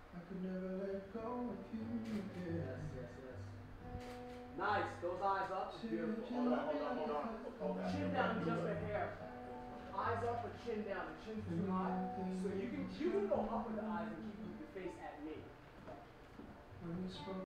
I could never let go of you again. Yes, yes, yes. Nice. Those eyes up. It's beautiful. Hold on, hold on, hold on. Hold on. Chin down just a hair. Eyes up but chin down. The chin's too high. So you can go up with the eyes and keep your face at me. When we spoke